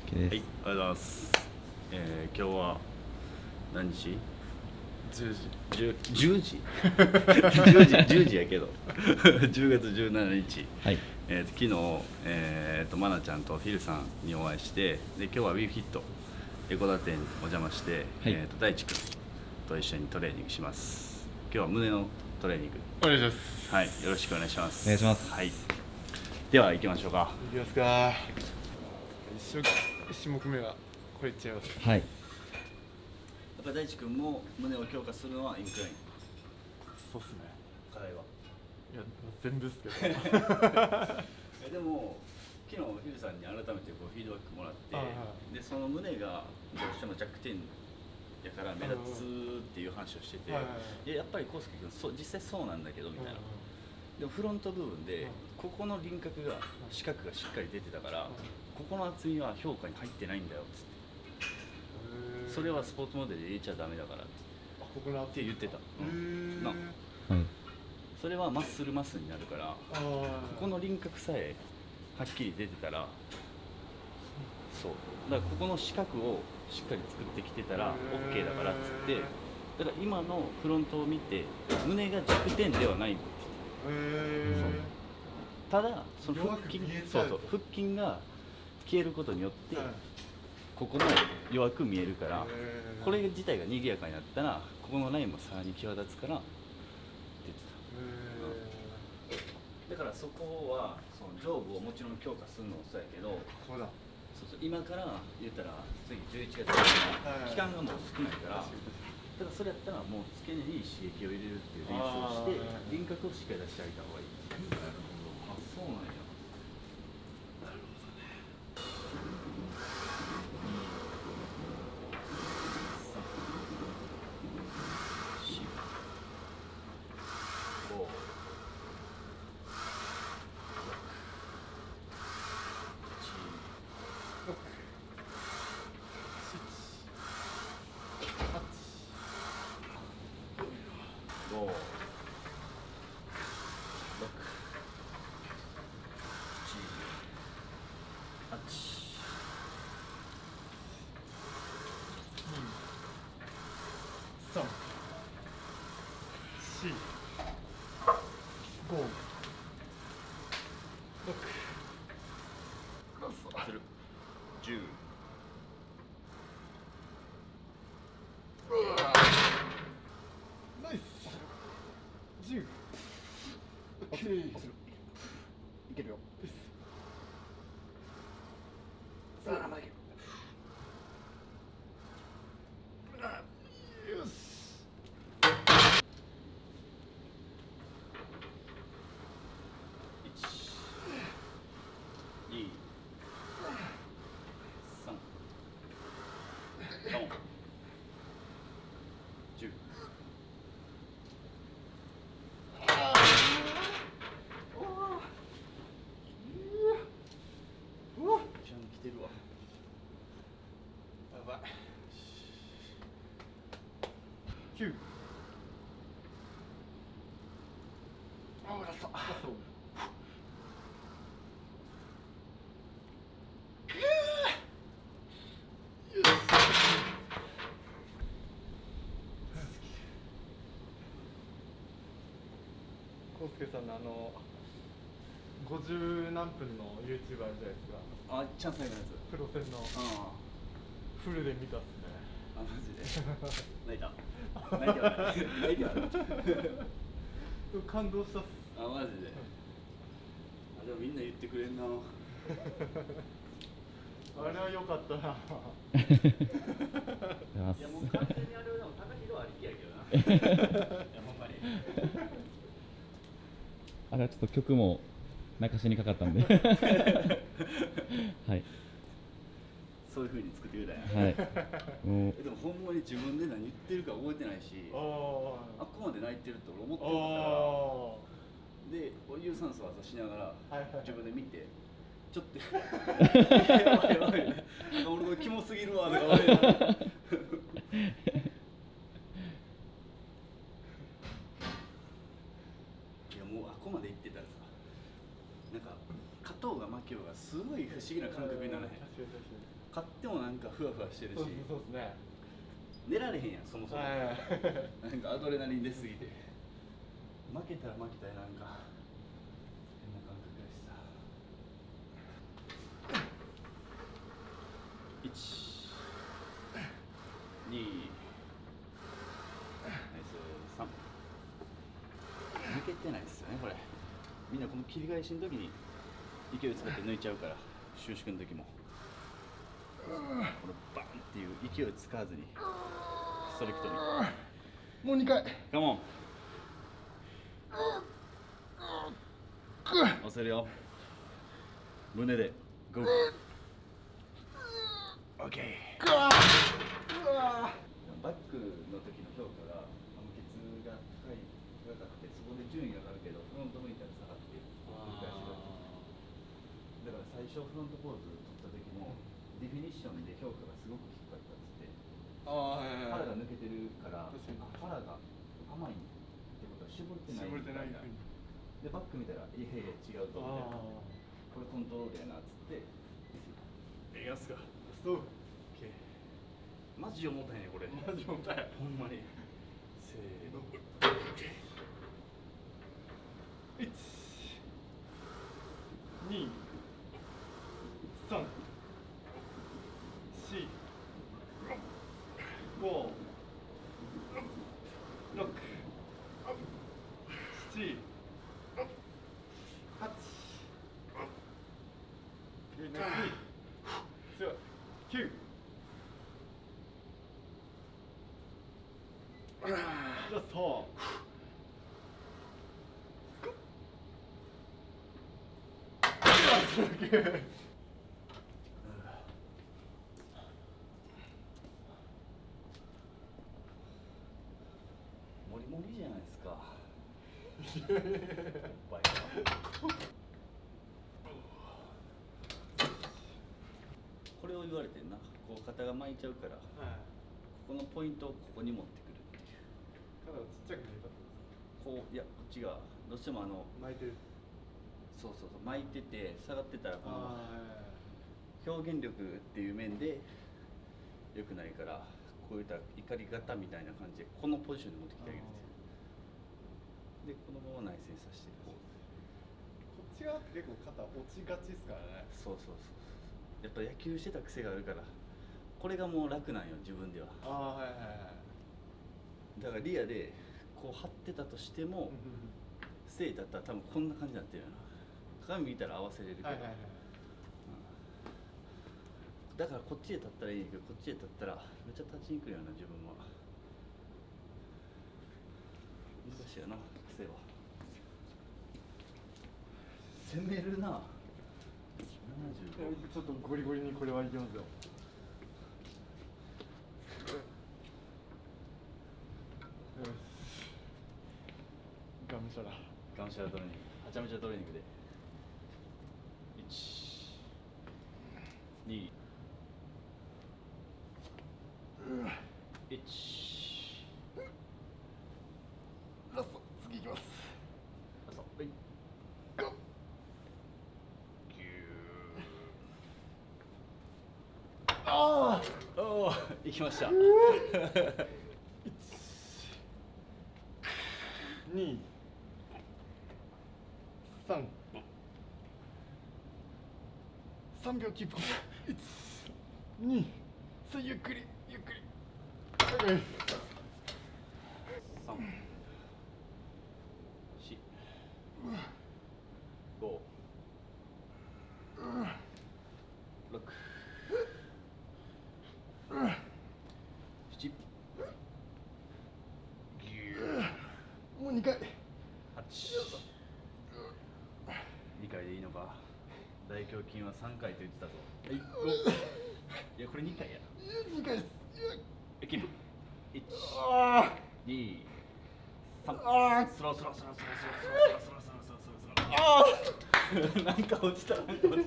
OK です。 はい、ありがとうございます。今日は何日？10時10時やけど10月17日、 はい。 昨日、マナちゃんとフィルさんにお会いして、で今日は WeFit エコダ店にお邪魔して、 はい大地君と一緒にトレーニングします。今日は胸のトレーニングお願いします。 はい、よろしくお願いします。 お願いします。 はい、では行きましょうか。 いきますか。1種目目はこれいっちゃいます。 はい。 やっぱ大地君も胸を強化するのはインクラインそうっすね。 課題はいや全部ですけどでも昨日フィルさんに改めてこうフィードバックもらって、 はい、 でその胸がどうしても弱点やから目立つっていう話をしてて、でやっぱり康介君実際そうなんだけどみたいな、でもフロント部分でここの輪郭が四角がしっかり出てたから、ここの厚みは評価に入ってないんだよっつって、それはスポーツモデルで入れちゃダメだからって言ってた。な、 はい。 それはマッスルマスになるから、ここの輪郭さえはっきり出てたら、そうだからここの四角をしっかり作ってきてたら OK だからっつって、だから今のフロントを見て胸が弱点ではないって言ってた。ただその腹筋、腹筋が消えることによってここも弱く見えるから、これ自体が賑やかになったらここのラインもさらに際立つからって言ってた。だからそこはその上部をもちろん強化するのもそうやけど、そう今から言ったら次11月から期間がもう少ないから、だからそれやったらもう付け根に刺激を入れるっていう練習をして輪郭をしっかり出してあげた方がいい。なるほど。あ、そうなんや。なるほどね。いけるよ。さあ、まだいける。よし。1、2、3、4、10。9。あ、ラスト。 康介さんの50何分の YouTube あるじゃないですか。 あ、チャンスのやつ。 プロ戦のフルで見たっすね。 あ、マジで。泣いた。泣いてはない。泣いてはない。 感動したっす。 あ、マジで。あ、でもみんな言ってくれんな。 あれは良かったな。いやもう完全にあれはでも高弘ありきやけどな。いやほんまに。 あれはちょっと曲も泣かしにかかったんではい。 そういう風に作ってくれたんや。 はい。もうでもほんまに自分で何言ってるか覚えてないし、あっこまで泣いてるって俺思ってなかったから、で有酸素技しながら自分で見てちょっとやばいやばい、俺これキモすぎるわとか思いながらもうあこまで行ってたらさ、なんか勝とうが負けようがすごい不思議な感覚にならへん。 勝ってもなんかふわふわしてるし、 そうですね。 寝られへんやんそもそも。 はい。 なんかアドレナリン出すぎて、負けたら負けたらなんか変な感覚でした。1、2、ナイス3。抜けてないですよねこれ。みんなこの切り返しの時に勢いを使って抜いちゃうから、収縮の時もこのバンっていう勢いを使わずにストリクトに。 もう2回。 カモン。押せるよ。胸でゴー。オッケー。バックの時の評価が無血が高くて、そこで順位が上がるけど、フロント向いたら下がって繰り返しが。だから最初フロントポーズ取った時もディフィニッションで評価がすごく低かったっつって。腹が抜けてるから腹が甘いってことは絞れてないみたいな。でバック見たらいやいや違うとみたいな。これコントロールやなっつって。いきますか。 そう。 マジ重たいねこれ。 マジ重たい。 ほんまに。せーの。 1、2、3、4、5、6、7、8、9、ラスト。 モリモリじゃないですか。おっぱいこれを言われてんな。こう肩が巻いちゃうから、ここのポイントをここに持ってくるっていう。 肩がちっちゃく見えた。 こういやこっちがどうしても巻いてる。 そう巻いてて下がってたらこの表現力っていう面で良くないから、こういった怒り型みたいな感じでこのポジションに持ってきてあげるっていう。でこのまま内旋させてこう。 こっち側って結構肩落ちがちですからね。 そうやっぱ野球してた癖があるから、これがもう楽なんよ自分では。だからリアでこう張ってたとしてもステイだったら多分こんな感じになってるよな。鏡見たら合わせれるけど、だからこっちで立ったらいいけど、こっちで立ったらめっちゃ立ちにくいよな自分は。難しいよな癖は。攻めるな。 ちょっとゴリゴリにこれはいきますよ。がむしゃらトレーニング、はちゃめちゃトレーニングで。1、2、1。 ラスト、次いきます。 ラスト、はい。 ああ、 おお、いきました。 2、3、3秒キープ。1、2、3、ゆっくりゆっくり。はい。 3、4、5、6、7、 もう2回。 8。2回でいいのか。大胸筋は3回と言ってたぞ。はい、5。いや、これ2回や。 2回です。 キープ。1、2、3。スロー。なんか落ちた。3、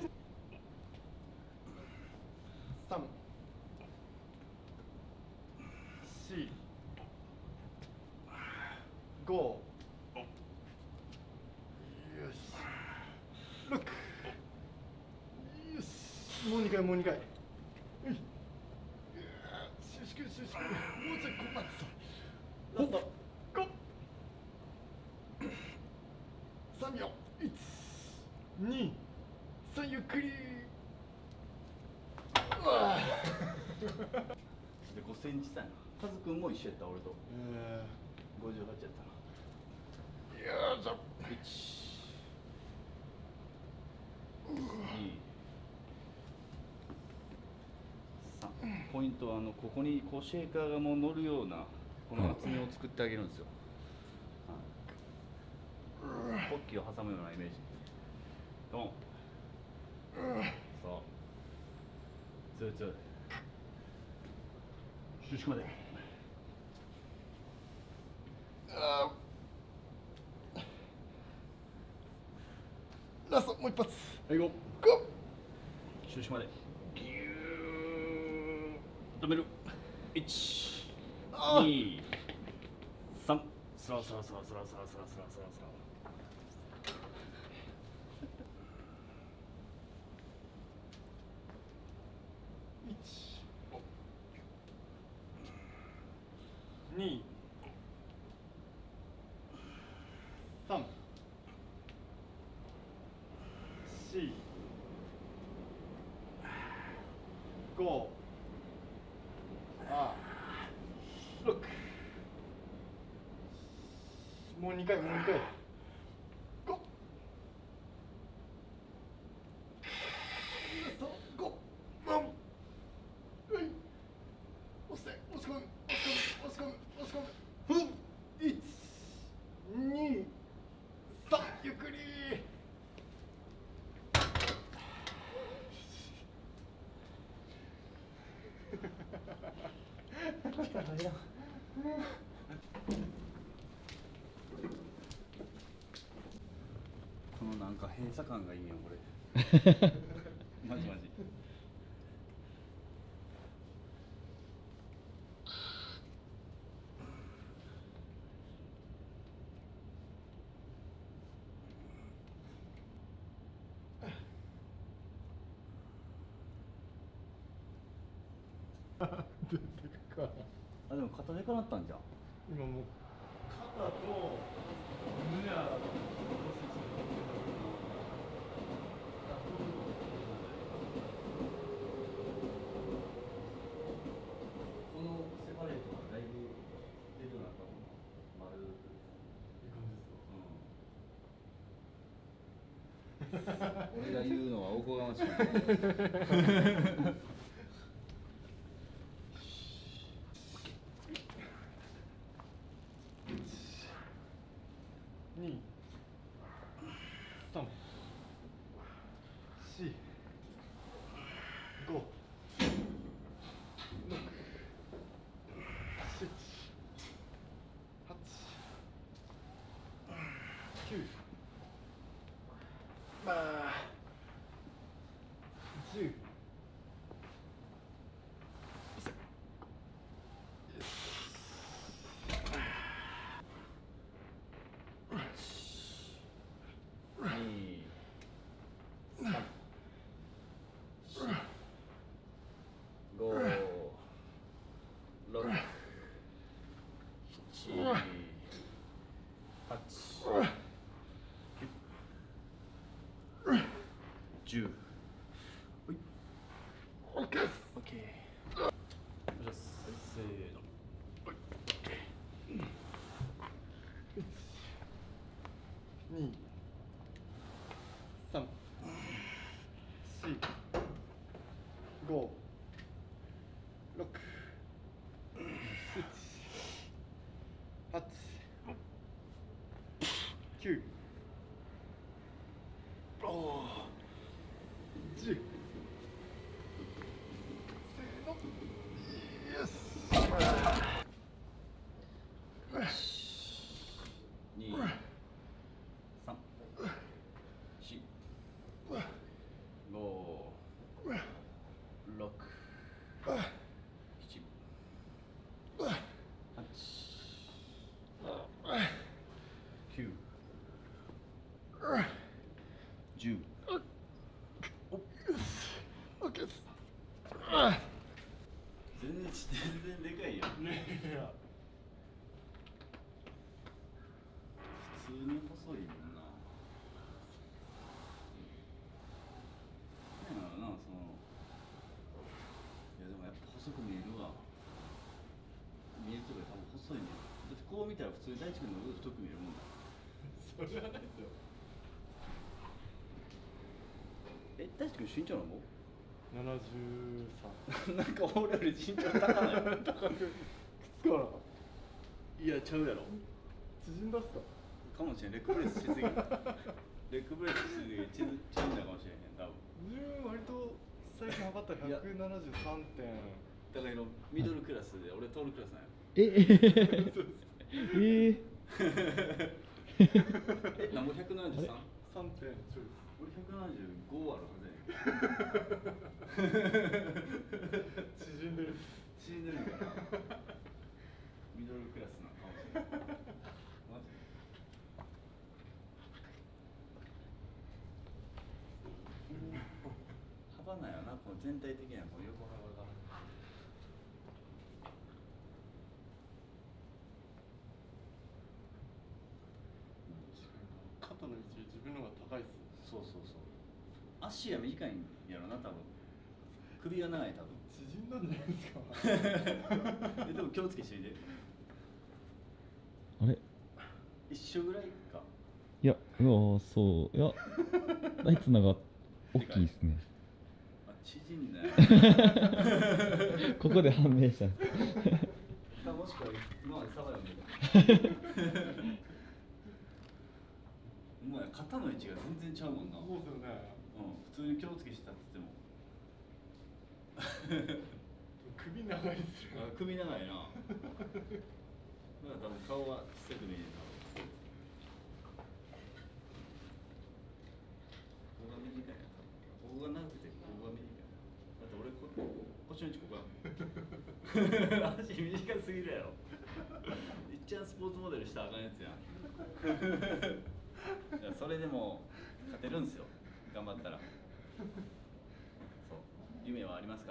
4、5、よし、6、よし、もう2回。 収縮収縮。もうちょいここまでさ。ラスト5、3秒。1、2、3、ゆっくり。うわで5センチ差やな。カズくんも一緒やった俺と。58やったな。 よいしょ。 1、2、3。ポイントはここにこうシェーカーがもう乗るようなこの厚みを作ってあげるんですよ。ポッキーを挟むようなイメージ。ドン。そう。ツーツー。収縮まで。 ラストもう一発。 はい、ゴー。 ゴ収縮まで。止める。1、2、3。スラスラスラスラスラスラスラスラスラ。 2、3、4、5、6。もう2回、もう2回。5。ラスト5。押して、押し込む、押し込む、押し込む、押し込む。1、2、3、ゆっくり。 このなんか閉鎖感がいいよこれ。マジマジ。あ、でも肩でかなったんじゃん。 今もう肩と胸はこのセパレートがだいぶ出るようになったもんな。丸。 いい感じですか。 俺が言うのはおこがましい。 2、3、4、5、6、7、8、9、10。 10。 オッケーです。 オッケー。お願いします。せーの。 2、3、4、5、6、7、8、9、10。せーの。イエス。 2、3、4、5、6、7、8、9、10。 オッケーです。 チ全然でかいやん。 いや普通に細いもんな。なんやろな、その。いやでもやっぱ細く見えるわ。見えるとこ多分細いね。だってこう見たら普通に大地君の方が太く見えるもんだ。 それはないですよ。 え、大地君身長なんぼ 73。 なんか俺より身長高ない。 高くきつかないや、ちゃうやろ。 縮んだっすか。 かもしれん、レッグブレスしすぎ。レッグブレスしすぎ、縮んだかもしれへん、多分。 自分割と最近測ったら173点。 だからミドルクラスで、俺トールクラスなんや。え、なんぼ 173？ 3点ちょい俺175あるはずやねん。 縮んでる。 縮んでるのかな。ミドルクラスなのかもしれない。マジで。幅なんやな、この全体的なこの横幅が。 肩の位置自分の方が高いっす。 そうそうそう。足が短いんやろな、多分。首が長い、多分。 縮んだんじゃないですか。 でも気をつけしてみて。 あれ一緒ぐらいか。 いや、そういや大津のが大きいですね。 あ、縮んだよ。 ここで判明した。 もしくは今までサバ読んでた。もうや肩の位置が全然ちゃうもんな。 そうですよね。 普通に気をつけしてたって言っても。 首長いっすよ。 首長いな。だから多分顔は小さく見えるな。ここが短いな。ここが長くてここが短い。だって俺腰の位置ここやもん。足短すぎるやろ。いっちゃんスポーツモデルしたらあかんやつやん。いやそれでも勝てるんですよ。頑張ったら。そう夢はありますから。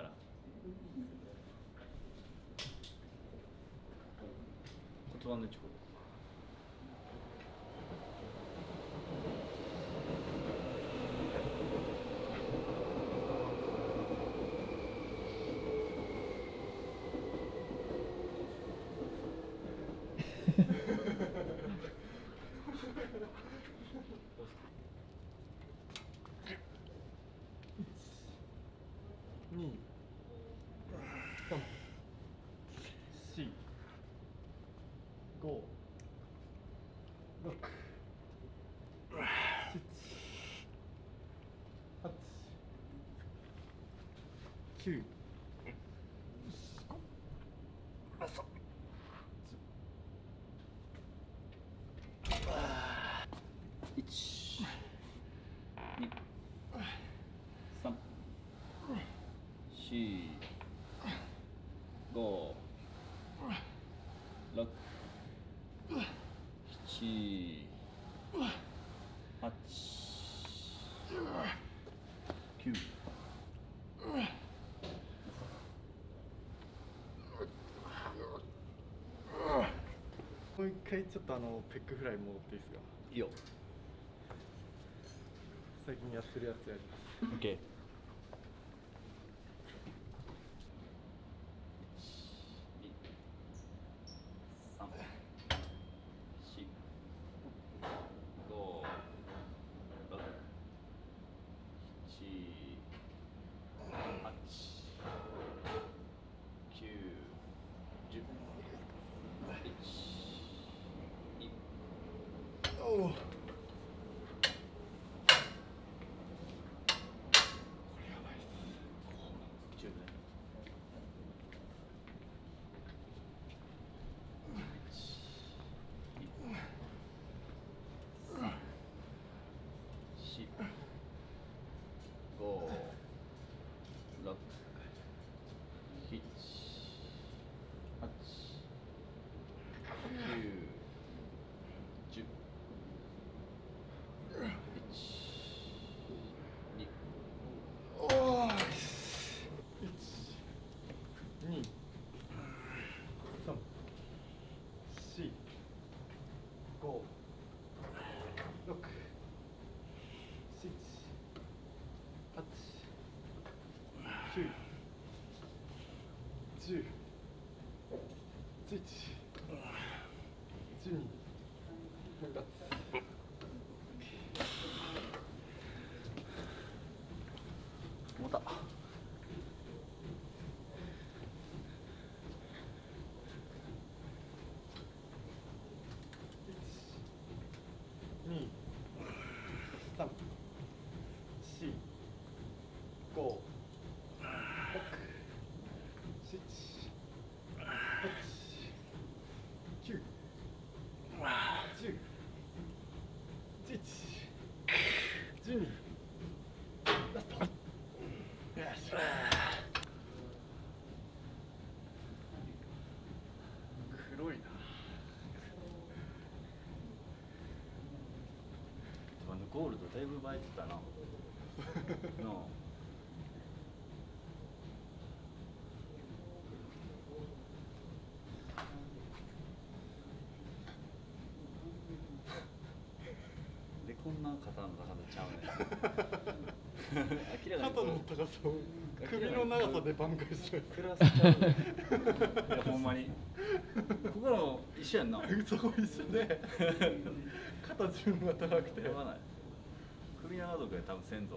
骨盤の位置こう。 2、3、4、5、6、7、8、9、 1、2、3、4、5、6、7、8、9。 もう一回ちょっとペックフライ戻っていいですか。 いいよ。 最近やってるやつやります。 OK。 おお。 10、11、12、分割。 重た。 2、3、4、5、6、7、8、9、10、11、12、ラスト。よし。黒いな。 ゴールドだいぶ映えてたな。なあ。でこんな肩の高さちゃうね。明らかに肩の高さを首の長さで挽回しちゃう。 クラスちゃうね。いやほんまに。ここの一緒やんな。 そこ一緒で肩自分が高くてやばない。首長族で多分先祖。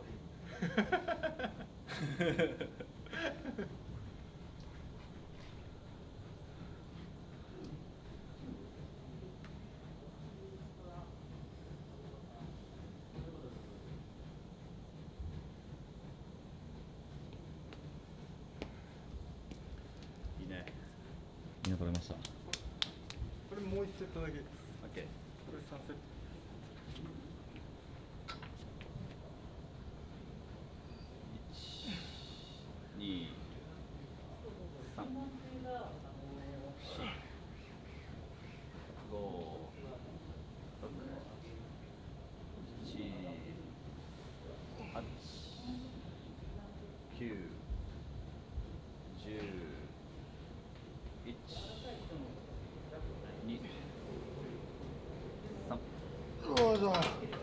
いいね。 みんな取れました。 これもう1セットだけです。 オッケー。 これ3セット。 2、3、4、5、6、7、8、9、10、1、2、3。 よいしょ。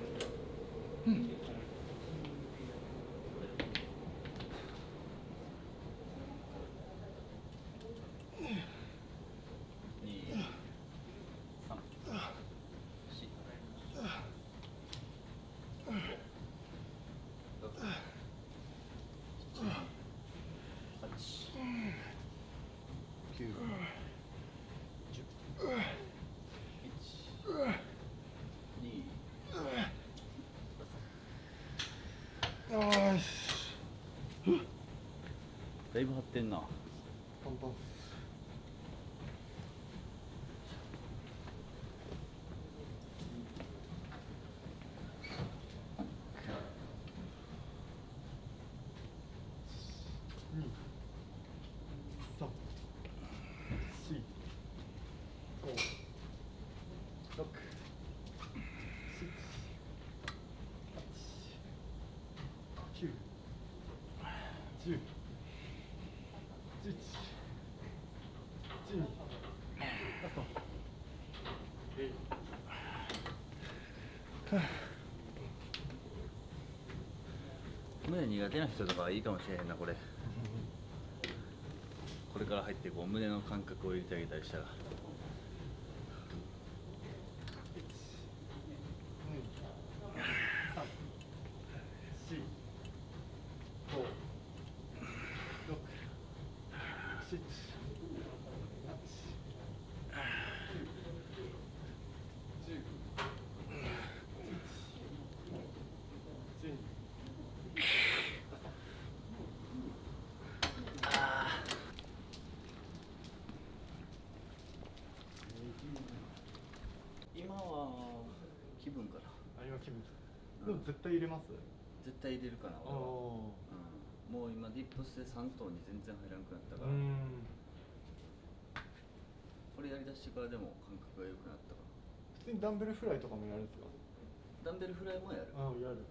よし。 だいぶ張ってんな。 パンパン。2、3、4、5、6、7、8、9、10、11、12、ラスト。 胸苦手な人とかはいいかもしれへんなこれ。これから入ってこう胸の感覚を入れてあげたりしたら。今は気分かな。 あ、今気分。でも絶対入れます。 絶対入れるかな俺は。もう今ディップスで3頭に全然入らなくなったから。これやりだしてからでも感覚が良くなったから。 普通にダンベルフライとかもやるんですか？ ダンベルフライもやる。 ああ、やる。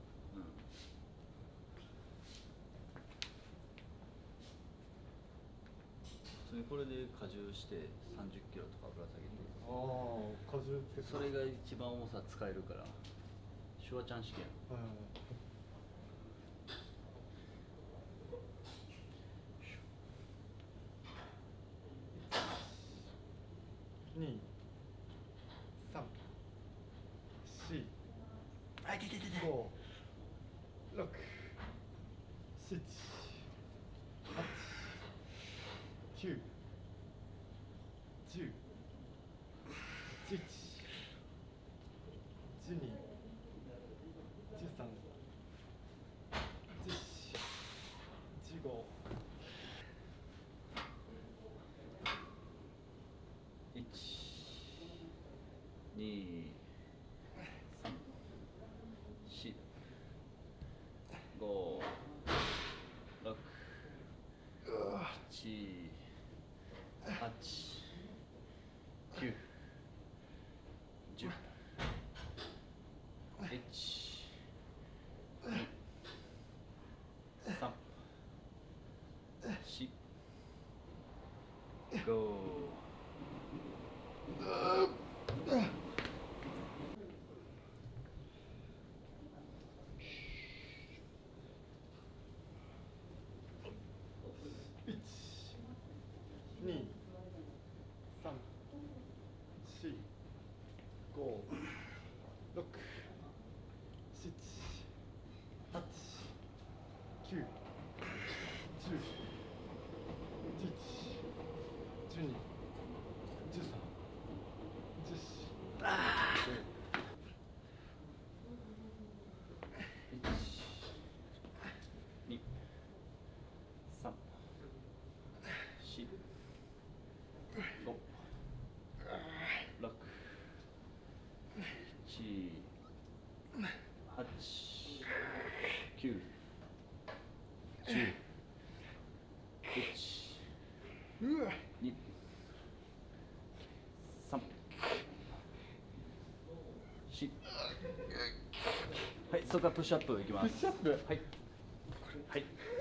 普通にこれで荷重して30キロとかぶら下げて。 ああ、荷重つけて。 それが一番重さ使えるから。シュワちゃん試験。 2、3、4、 あ、いてててて。 5、6、7、8、9、10、11、12、13、14、15。 1、2、3、4、5、6、7、8、9、10、1、2、3、4、5。 2、3、4、5、6、7、8、9、10、11、12、13、 2、3、4、5、6、7、8、9、10、1、2、3、4。はい、そこからプッシュアップいきます。 プッシュアップ。 はい。はい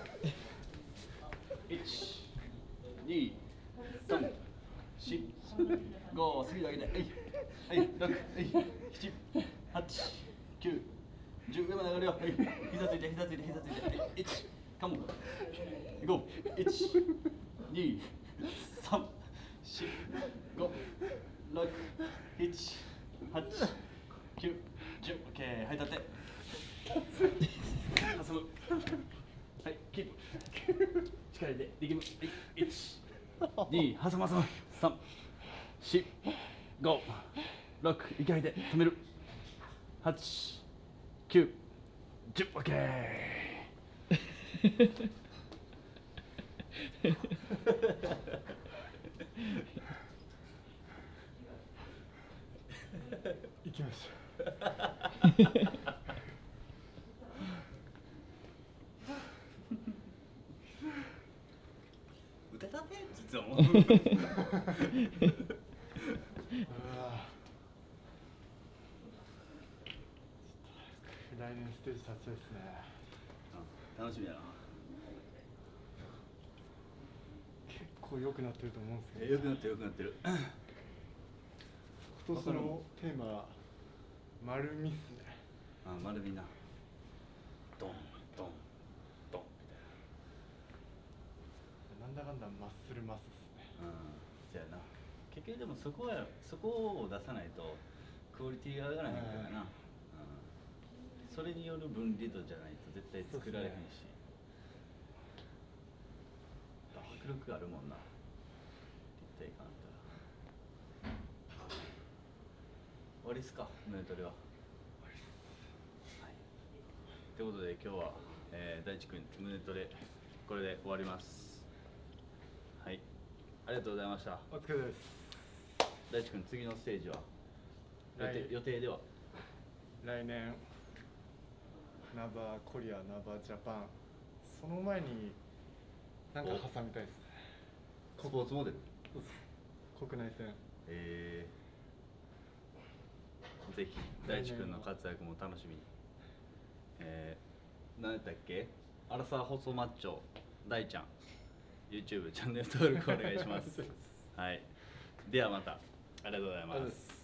。1、2、3、4、5、次だけで。はい。はい、6、はい、7、8、9、10、上まで上がるよ。はい。膝ついて、膝ついて、膝ついて。はい、1、カモン。行こう。1、2、3、4、5、6、7、8、9、10。オッケー。はい、立って。挟む。はい、キープ。力入れて、力む。はい、1、2、挟む挟む。3、4、5、6、息吐いて、止める。8、9、10、オッケー。 行きましょう。 腕立て実はもう来年ステージ立ちたいですね。 楽しみやな。 結構良くなってると思うんですけど、 よくなってるよくなってる。 今年のテーマ丸みっすね。 あ、丸みな。ドンドンドンみたいな。 なんだかんだマッスルマスっすね。 そやな。結局でもそこを出さないとクオリティが上がらへんからな。それによる分離度じゃないと絶対作られへんし。迫力あるもんな。立体感あったら。終わりっすか、胸トレは。ということで今日は、大地君胸トレこれで終わります。はい、ありがとうございました。 お疲れです。 大地君次のステージは予定では来年ナバーコリア、ナバージャパン、その前になんか挟みたいですね。 スポーツモデル。 国内戦。 ぜひ大地君の活躍も楽しみに。何やったっけ、アラサー細マッチョ大ちゃん YouTube チャンネル登録お願いします。はい、ではまたありがとうございます。